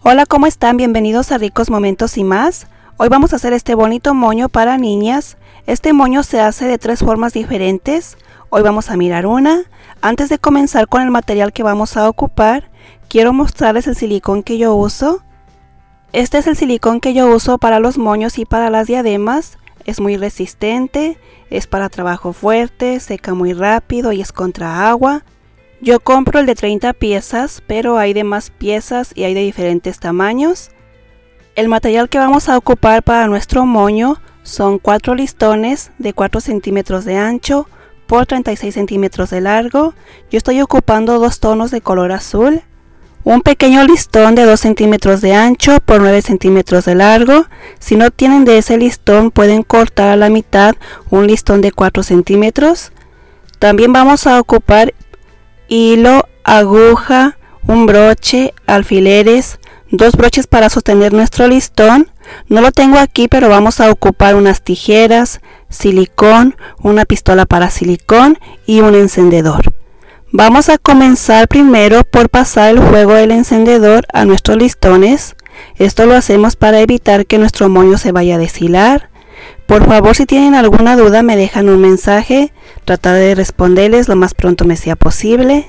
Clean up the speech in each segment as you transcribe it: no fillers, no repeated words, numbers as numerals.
Hola, ¿cómo están? Bienvenidos a Ricos Momentos y más. Hoy vamos a hacer este bonito moño para niñas. Este moño se hace de 3 formas diferentes. Hoy vamos a mirar una. Antes de comenzar con el material que vamos a ocupar, quiero mostrarles el silicón que yo uso. Este es el silicón que yo uso para los moños y para las diademas. Es muy resistente, es para trabajo fuerte, seca muy rápido y es contra agua. Yo compro el de 30 piezas, pero hay de más piezas y hay de diferentes tamaños. El material que vamos a ocupar para nuestro moño son 4 listones de 4 centímetros de ancho por 36 centímetros de largo. Yo estoy ocupando 2 tonos de color azul. Un pequeño listón de 2 centímetros de ancho por 9 centímetros de largo. Si no tienen de ese listón, pueden cortar a la mitad un listón de 4 centímetros. También vamos a ocupar hilo, aguja, un broche, alfileres, 2 broches para sostener nuestro listón. No lo tengo aquí, pero vamos a ocupar unas tijeras, silicón, una pistola para silicón y un encendedor. Vamos a comenzar primero por pasar el fuego del encendedor a nuestros listones. Esto lo hacemos para evitar que nuestro moño se vaya a deshilar. Por favor, si tienen alguna duda, me dejan un mensaje. Trataré de responderles lo más pronto me sea posible.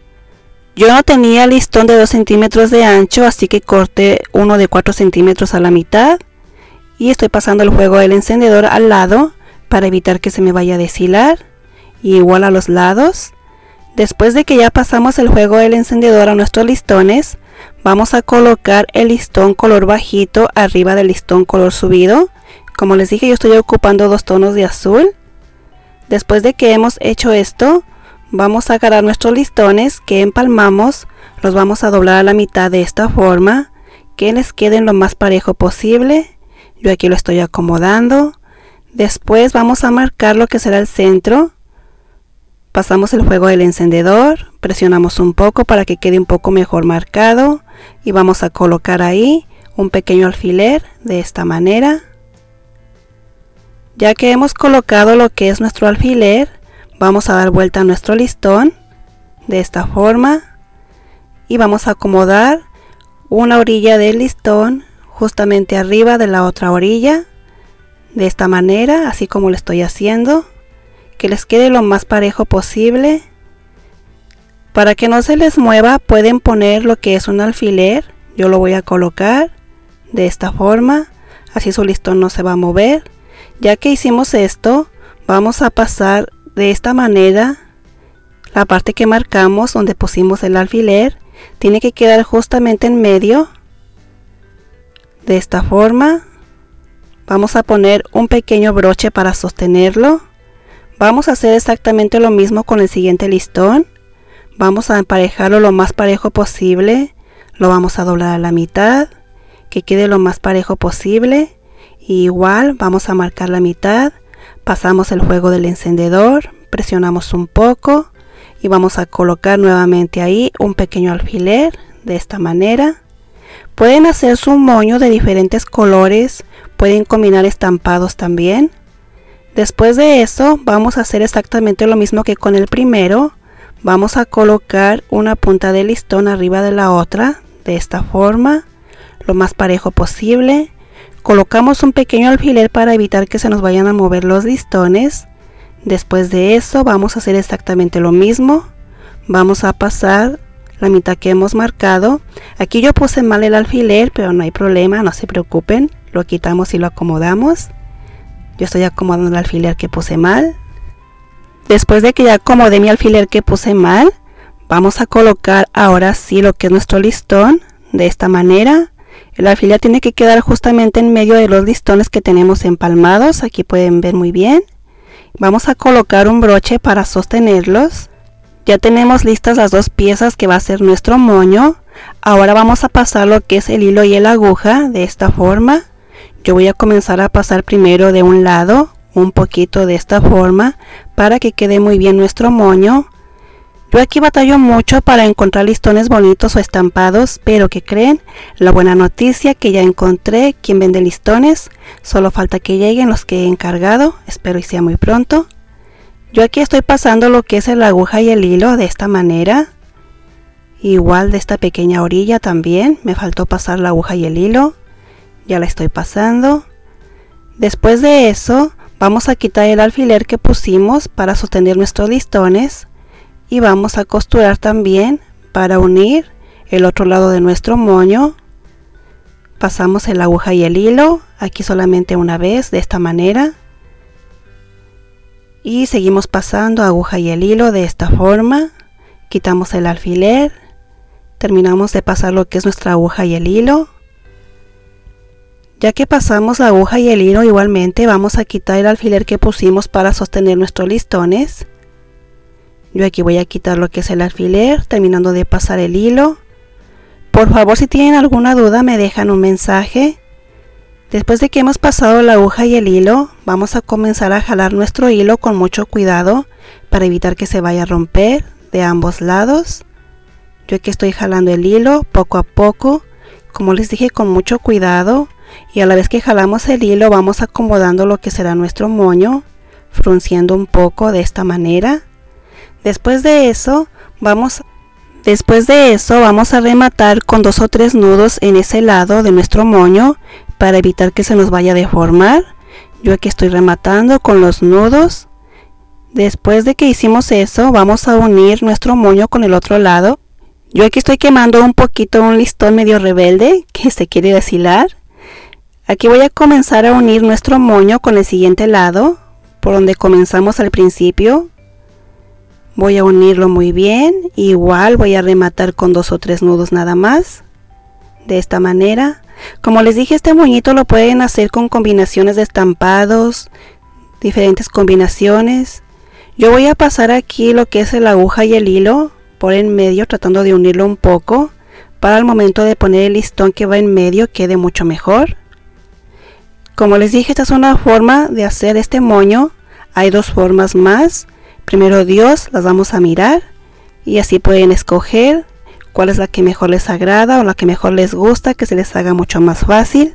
Yo no tenía listón de 2 centímetros de ancho, así que corté uno de 4 centímetros a la mitad. Y estoy pasando el fuego del encendedor al lado para evitar que se me vaya a deshilar. Y igual a los lados. Después de que ya pasamos el fuego del encendedor a nuestros listones, vamos a colocar el listón color bajito arriba del listón color subido. Como les dije, yo estoy ocupando 2 tonos de azul. Después de que hemos hecho esto, vamos a agarrar nuestros listones que empalmamos, los vamos a doblar a la mitad de esta forma, que les queden lo más parejo posible. Yo aquí lo estoy acomodando. Después vamos a marcar lo que será el centro. Pasamos el fuego del encendedor, presionamos un poco para que quede un poco mejor marcado y vamos a colocar ahí un pequeño alfiler de esta manera. Ya que hemos colocado lo que es nuestro alfiler, vamos a dar vuelta a nuestro listón de esta forma y vamos a acomodar una orilla del listón justamente arriba de la otra orilla, de esta manera, así como lo estoy haciendo, que les quede lo más parejo posible. Para que no se les mueva, pueden poner lo que es un alfiler. Yo lo voy a colocar de esta forma, así su listón no se va a mover. Ya que hicimos esto, vamos a pasar de esta manera la parte que marcamos donde pusimos el alfiler. Tiene que quedar justamente en medio, de esta forma. Vamos a poner un pequeño broche para sostenerlo. Vamos a hacer exactamente lo mismo con el siguiente listón. Vamos a emparejarlo lo más parejo posible. Lo vamos a doblar a la mitad, que quede lo más parejo posible. Y igual vamos a marcar la mitad, pasamos el fuego del encendedor, presionamos un poco y vamos a colocar nuevamente ahí un pequeño alfiler de esta manera. Pueden hacer su moño de diferentes colores, pueden combinar estampados también. Después de eso vamos a hacer exactamente lo mismo que con el primero. Vamos a colocar una punta de listón arriba de la otra de esta forma, lo más parejo posible. Colocamos un pequeño alfiler para evitar que se nos vayan a mover los listones. Después de eso vamos a hacer exactamente lo mismo. Vamos a pasar la mitad que hemos marcado. Aquí yo puse mal el alfiler, pero no hay problema, no se preocupen. Lo quitamos y lo acomodamos. Yo estoy acomodando el alfiler que puse mal. Después de que ya acomodé mi alfiler que puse mal, vamos a colocar ahora sí lo que es nuestro listón de esta manera. El alfiler tiene que quedar justamente en medio de los listones que tenemos empalmados. Aquí pueden ver muy bien. Vamos a colocar un broche para sostenerlos. Ya tenemos listas las 2 piezas que va a ser nuestro moño. Ahora vamos a pasar lo que es el hilo y la aguja de esta forma. Yo voy a comenzar a pasar primero de un lado, un poquito de esta forma, para que quede muy bien nuestro moño. Yo aquí batallo mucho para encontrar listones bonitos o estampados, pero ¿qué creen? La buena noticia que ya encontré quien vende listones, solo falta que lleguen los que he encargado, espero y sea muy pronto. Yo aquí estoy pasando lo que es la aguja y el hilo de esta manera igual de esta pequeña orilla también me faltó pasar la aguja y el hilo, ya la estoy pasando. Después de eso vamos a quitar el alfiler que pusimos para sostener nuestros listones y vamos a costurar también para unir el otro lado de nuestro moño. Pasamos el aguja y el hilo aquí solamente una vez de esta manera y seguimos pasando aguja y el hilo de esta forma. Quitamos el alfiler, terminamos de pasar lo que es nuestra aguja y el hilo. Ya que pasamos la aguja y el hilo, igualmente vamos a quitar el alfiler que pusimos para sostener nuestros listones. Yo aquí voy a quitar lo que es el alfiler, terminando de pasar el hilo. Por favor, si tienen alguna duda me dejan un mensaje. Después de que hemos pasado la aguja y el hilo, vamos a comenzar a jalar nuestro hilo con mucho cuidado para evitar que se vaya a romper de ambos lados. Yo aquí estoy jalando el hilo poco a poco, como les dije, con mucho cuidado, y a la vez que jalamos el hilo vamos acomodando lo que será nuestro moño, frunciendo un poco de esta manera. Después de eso vamos a rematar con 2 o 3 nudos en ese lado de nuestro moño para evitar que se nos vaya a deformar. Yo aquí estoy rematando con los nudos. Después de que hicimos eso, vamos a unir nuestro moño con el otro lado. Yo aquí estoy quemando un poquito un listón medio rebelde que se quiere deshilar. Aquí voy a comenzar a unir nuestro moño con el siguiente lado, por donde comenzamos al principio. Voy a unirlo muy bien, igual voy a rematar con 2 o 3 nudos nada más, de esta manera. Como les dije, este moñito lo pueden hacer con combinaciones de estampados, diferentes combinaciones. Yo voy a pasar aquí lo que es la aguja y el hilo por en medio, tratando de unirlo un poco, para el momento de poner el listón que va en medio quede mucho mejor. Como les dije, esta es una forma de hacer este moño. Hay 2 formas más. Primero Dios, las vamos a mirar y así pueden escoger cuál es la que mejor les agrada o la que mejor les gusta, que se les haga mucho más fácil.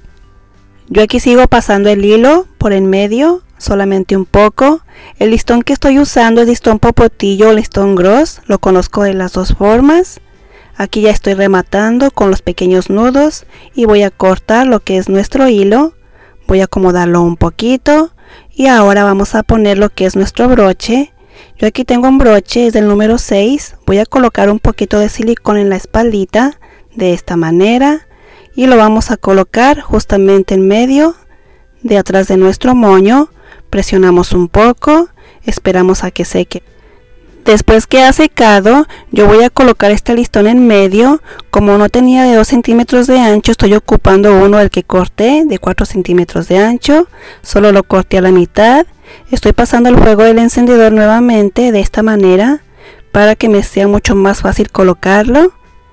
Yo aquí sigo pasando el hilo por en medio, solamente un poco. El listón que estoy usando es listón popotillo o listón gros, lo conozco de las 2 formas. Aquí ya estoy rematando con los pequeños nudos y voy a cortar lo que es nuestro hilo. Voy a acomodarlo un poquito y ahora vamos a poner lo que es nuestro broche. Yo aquí tengo un broche, es del número 6. Voy a colocar un poquito de silicón en la espaldita de esta manera y lo vamos a colocar justamente en medio de atrás de nuestro moño. Presionamos un poco, esperamos a que seque. Después que ha secado, yo voy a colocar este listón en medio. Como no tenía de 2 centímetros de ancho, estoy ocupando uno del que corté de 4 centímetros de ancho. Solo lo corté a la mitad. Estoy pasando el fuego del encendedor nuevamente de esta manera para que me sea mucho más fácil colocarlo.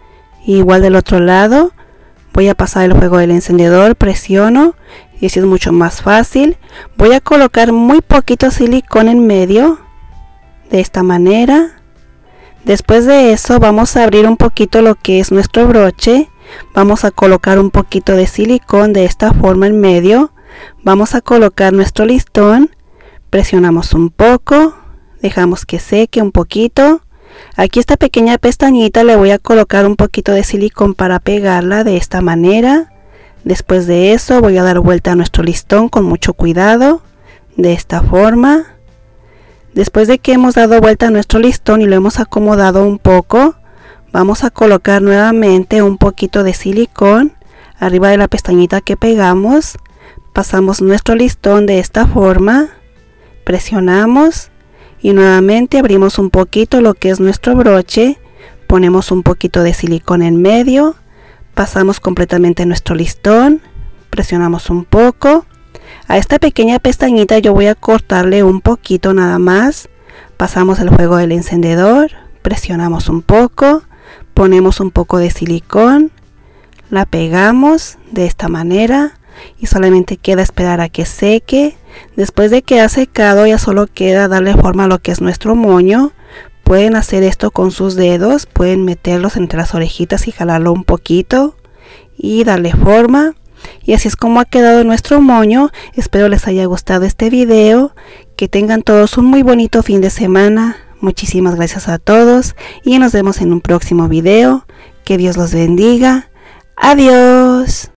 Igual del otro lado, voy a pasar el fuego del encendedor, presiono y así es mucho más fácil. Voy a colocar muy poquito silicón en medio. De esta manera. Después de eso vamos a abrir un poquito lo que es nuestro broche. Vamos a colocar un poquito de silicón de esta forma en medio. Vamos a colocar nuestro listón. Presionamos un poco. Dejamos que seque un poquito. Aquí esta pequeña pestañita le voy a colocar un poquito de silicón para pegarla de esta manera. Después de eso voy a dar vuelta a nuestro listón con mucho cuidado. De esta forma. Después de que hemos dado vuelta a nuestro listón y lo hemos acomodado un poco, vamos a colocar nuevamente un poquito de silicón arriba de la pestañita que pegamos. Pasamos nuestro listón de esta forma, presionamos y nuevamente abrimos un poquito lo que es nuestro broche, ponemos un poquito de silicón en medio, pasamos completamente nuestro listón, presionamos un poco. A esta pequeña pestañita yo voy a cortarle un poquito nada más. Pasamos el fuego del encendedor, presionamos un poco, ponemos un poco de silicón, la pegamos de esta manera y solamente queda esperar a que seque. Después de que ha secado ya solo queda darle forma a lo que es nuestro moño. Pueden hacer esto con sus dedos, pueden meterlos entre las orejitas y jalarlo un poquito y darle forma. Y así es como ha quedado nuestro moño. Espero les haya gustado este video. Que tengan todos un muy bonito fin de semana. Muchísimas gracias a todos y nos vemos en un próximo video. Que Dios los bendiga. Adiós.